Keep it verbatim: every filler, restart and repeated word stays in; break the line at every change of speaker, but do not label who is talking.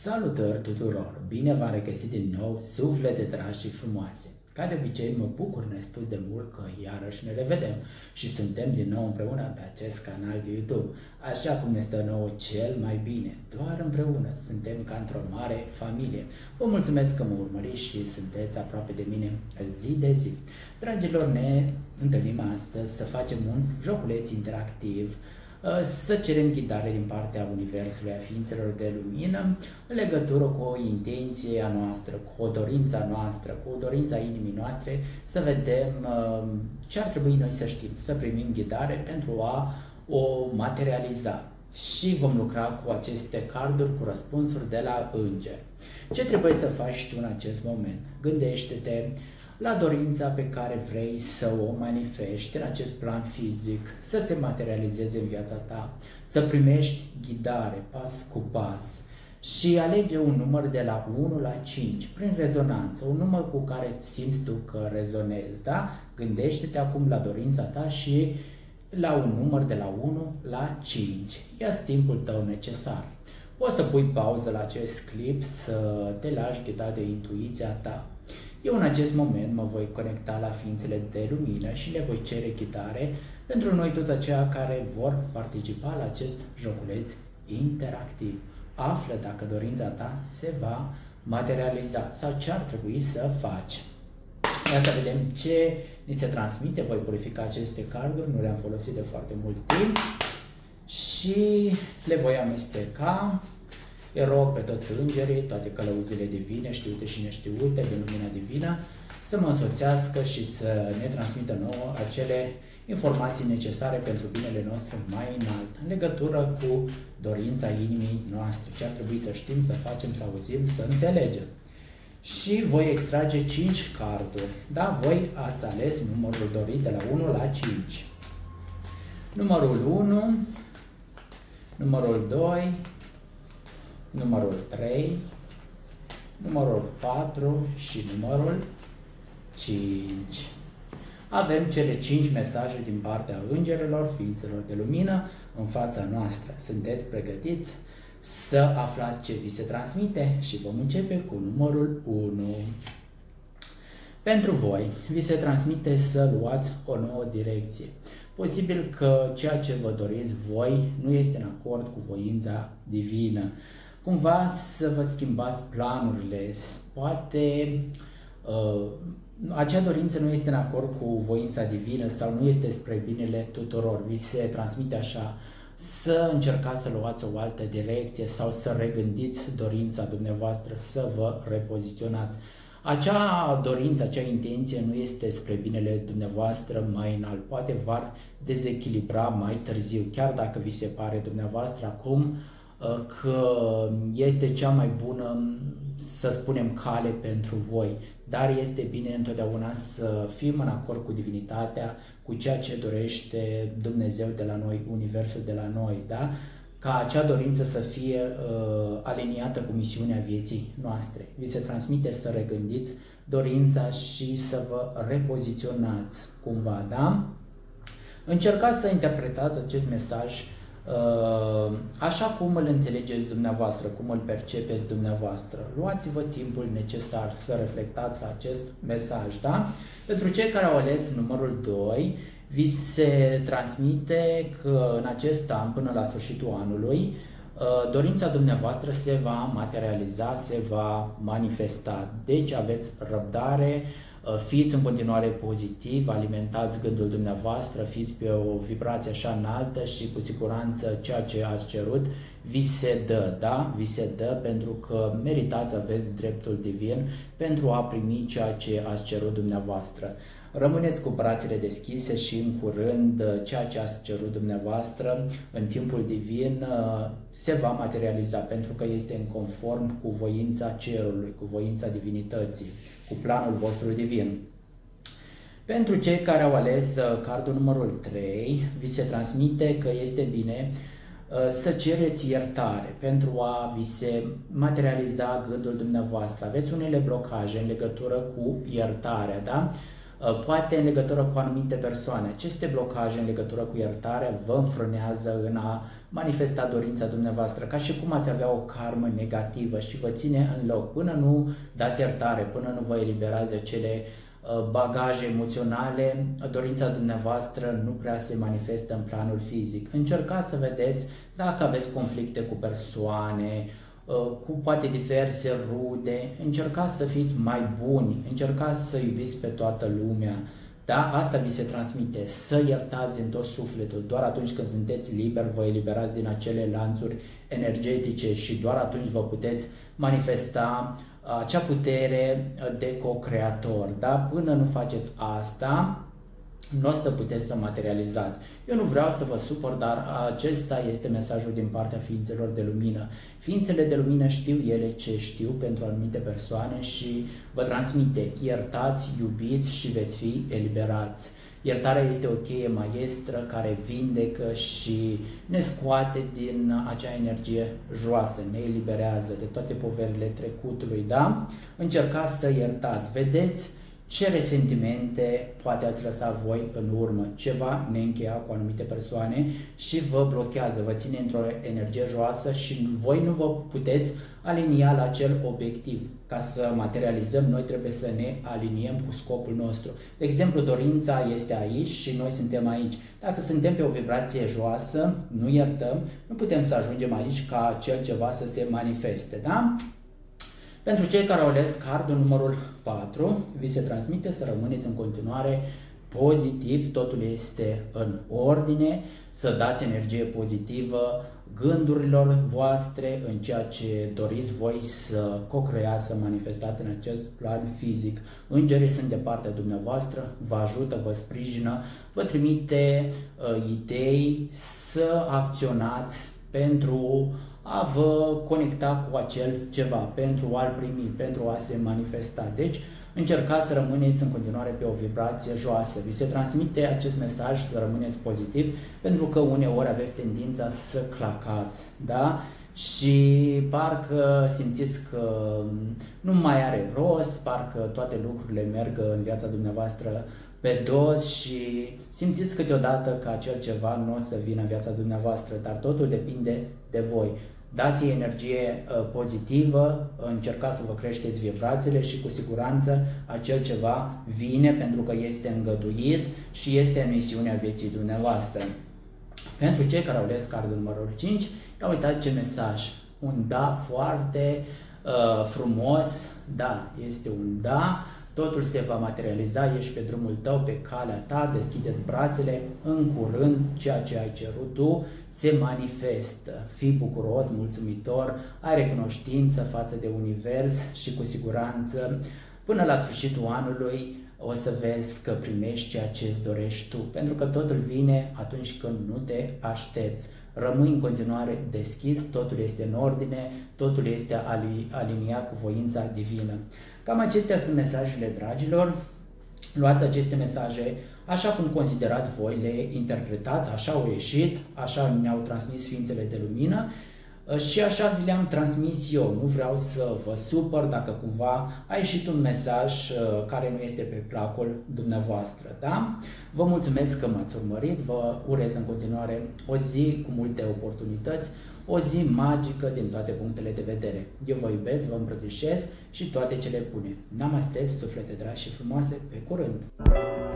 Salutări tuturor! Bine v-am regăsit din nou, suflete dragi și frumoase! Ca de obicei, mă bucur nespus de mult că iarăși ne revedem și suntem din nou împreună pe acest canal de YouTube, așa cum ne stă nouă cel mai bine. Doar împreună suntem ca într-o mare familie. Vă mulțumesc că mă urmăriți și sunteți aproape de mine zi de zi. Dragilor, ne întâlnim astăzi să facem un joculeț interactiv, să cerem ghidare din partea Universului, a ființelor de lumină, în legătură cu o intenție a noastră, cu o dorință a noastră, cu o dorință a inimii noastre, să vedem ce ar trebui noi să știm, să primim ghidare pentru a o materializa. Și vom lucra cu aceste carduri, cu răspunsuri de la îngeri. Ce trebuie să faci tu în acest moment? Gândește-te la dorința pe care vrei să o manifesti în acest plan fizic, să se materializeze în viața ta, să primești ghidare pas cu pas și alege un număr de la unu la cinci, prin rezonanță, un număr cu care simți tu că rezonezi, da? Gândește-te acum la dorința ta și la un număr de la unu la cinci. Ia-ți timpul tău necesar. Poți să pui pauză la acest clip, să te lași ghidat de intuiția ta. Eu în acest moment mă voi conecta la ființele de lumină și le voi cere ghidare pentru noi toți aceia care vor participa la acest joculeț interactiv. Află dacă dorința ta se va materializa sau ce ar trebui să faci. Ia să vedem ce ni se transmite. Voi purifica aceste carduri, nu le-am folosit de foarte mult timp și le voi amesteca. Îi rog pe toți îngerii, toate călăuzile divine, știute și neștiute, de lumina divină, să mă însoțească și să ne transmită nouă acele informații necesare pentru binele nostru mai înalt, în legătură cu dorința inimii noastre, ce ar trebui să știm, să facem, să auzim, să înțelegem. Și voi extrage cinci carduri. Da, voi ați ales numărul dorit de la unu la cinci. Numărul unu, numărul doi, numărul trei, numărul patru și numărul cinci. Avem cele cinci mesaje din partea îngerilor, ființelor de lumină, în fața noastră. Sunteți pregătiți să aflați ce vi se transmite? Și vom începe cu numărul unu. Pentru voi, vi se transmite să luați o nouă direcție. Posibil că ceea ce vă doriți voi nu este în acord cu voința divină. Cumva să vă schimbați planurile, poate uh, acea dorință nu este în acord cu voința divină sau nu este spre binele tuturor. Vi se transmite așa, să încercați să luați o altă direcție sau să regândiți dorința dumneavoastră, să vă repoziționați. Acea dorință, acea intenție nu este spre binele dumneavoastră mai înalt, poate v-ar dezechilibra mai târziu, chiar dacă vi se pare dumneavoastră acum că este cea mai bună, să spunem, cale pentru voi, dar este bine întotdeauna să fim în acord cu divinitatea, cu ceea ce dorește Dumnezeu de la noi, Universul de la noi, da? Ca acea dorință să fie uh, aliniată cu misiunea vieții noastre. Vi se transmite să regândiți dorința și să vă repoziționați cumva, da? Încercați să interpretați acest mesaj uh, așa cum îl înțelegeți dumneavoastră, cum îl percepeți dumneavoastră. Luați-vă timpul necesar să reflectați la acest mesaj, da? Pentru cei care au ales numărul doi, vi se transmite că în acest an, până la sfârșitul anului, dorința dumneavoastră se va materializa, se va manifesta. Deci aveți răbdare, fiți în continuare pozitiv, alimentați gândul dumneavoastră, fiți pe o vibrație așa înaltă și cu siguranță ceea ce ați cerut vi se dă, da? Vi se dă pentru că meritați, aveți dreptul divin pentru a primi ceea ce ați cerut dumneavoastră. Rămâneți cu brațele deschise și în curând ceea ce ați cerut dumneavoastră în timpul divin se va materializa pentru că este în conform cu voința cerului, cu voința divinității, cu planul vostru divin. Pentru cei care au ales cardul numărul trei, vi se transmite că este bine să cereți iertare pentru a vi se materializa gândul dumneavoastră. Aveți unele blocaje în legătură cu iertarea, da? poate în legătură cu anumite persoane. Aceste blocaje în legătură cu iertarea vă înfrânează în a manifesta dorința dumneavoastră, ca și cum ați avea o karmă negativă și vă ține în loc. Până nu dați iertare, până nu vă eliberați de acele bagaje emoționale, dorința dumneavoastră nu prea se manifestă în planul fizic. Încercați să vedeți dacă aveți conflicte cu persoane, cu poate diverse rude, încercați să fiți mai buni, încercați să iubiți pe toată lumea. Da? Asta vi se transmite, să iertați din tot sufletul. Doar atunci când sunteți liberi, vă eliberați din acele lanțuri energetice și doar atunci vă puteți manifesta acea putere de co-creator. Da? Până nu faceți asta, nu o să puteți să materializați. Eu nu vreau să vă supăr, dar acesta este mesajul din partea ființelor de lumină. Ființele de lumină știu ele ce știu pentru anumite persoane și vă transmite: iertați, iubiți și veți fi eliberați. Iertarea este o cheie maestră care vindecă și ne scoate din acea energie joasă, ne eliberează de toate poverile trecutului, da? Încercați să iertați, vedeți ce resentimente poate ați lăsat voi în urmă, ceva neîncheiat cu anumite persoane și vă blochează, vă ține într-o energie joasă și voi nu vă puteți alinia la acel obiectiv. Ca să materializăm, noi trebuie să ne aliniem cu scopul nostru. De exemplu, dorința este aici și noi suntem aici. Dacă suntem pe o vibrație joasă, nu iertăm, nu putem să ajungem aici ca acel ceva să se manifeste, da? Pentru cei care au ales cardul numărul patru, vi se transmite să rămâneți în continuare pozitiv, totul este în ordine, să dați energie pozitivă gândurilor voastre în ceea ce doriți voi să co-creați, să manifestați în acest plan fizic. Îngerii sunt de partea dumneavoastră, vă ajută, vă sprijină, vă trimite uh, idei să acționați pentru a vă conecta cu acel ceva, pentru a-l primi, pentru a se manifesta. Deci, încercați să rămâneți în continuare pe o vibrație joasă. Vi se transmite acest mesaj să rămâneți pozitiv, pentru că uneori aveți tendința să clacați, da? Și parcă simțiți că nu mai are rost, parcă toate lucrurile merg în viața dumneavoastră pe dos și simțiți câteodată că acel ceva nu o să vină în viața dumneavoastră, dar totul depinde de voi. Dați energie uh, pozitivă, încercați să vă creșteți vibrațiile și cu siguranță acel ceva vine pentru că este îngăduit și este în misiunea vieții dumneavoastră. Pentru cei care au ales cardul numărul cinci, ia uitați ce mesaj. Un da foarte uh, frumos, da, este un da. Totul se va materializa, ești pe drumul tău, pe calea ta, deschideți brațele, în curând ceea ce ai cerut tu se manifestă. Fii bucuros, mulțumitor, ai recunoștință față de univers și cu siguranță până la sfârșitul anului o să vezi că primești ceea ce îți dorești tu, pentru că totul vine atunci când nu te aștepți. Rămâi în continuare deschis, totul este în ordine, totul este aliniat cu voința divină. Cam acestea sunt mesajele, dragilor. Luați aceste mesaje așa cum considerați voi, le interpretați, așa au ieșit, așa ne-au transmis ființele de lumină și așa vi le-am transmis eu. Nu vreau să vă supăr dacă cumva a ieșit un mesaj care nu este pe placul dumneavoastră, da? Vă mulțumesc că m-ați urmărit, vă urez în continuare o zi cu multe oportunități, o zi magică din toate punctele de vedere. Eu vă iubesc, vă îmbrățișez și toate cele bune. Namaste, suflete dragi și frumoase, pe curând!